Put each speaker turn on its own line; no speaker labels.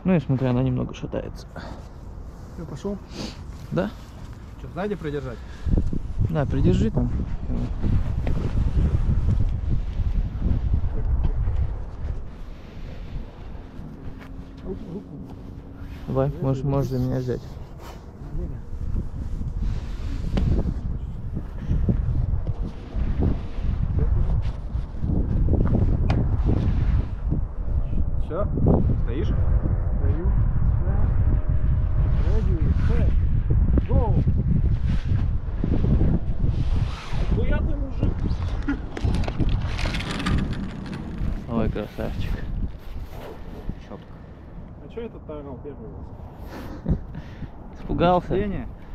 Ну и смотря, она немного шатается.
Все, пошел.
Да?
Что, сзади придержать?
Да, придержи там. Давай, можешь за меня взять.
Все, стоишь?
Стою. Ready, set, go! Хуя ты, мужик!
Ой, красавчик.
Шапка.
А чё этот орал первый раз?
Испугался?
Впечатление?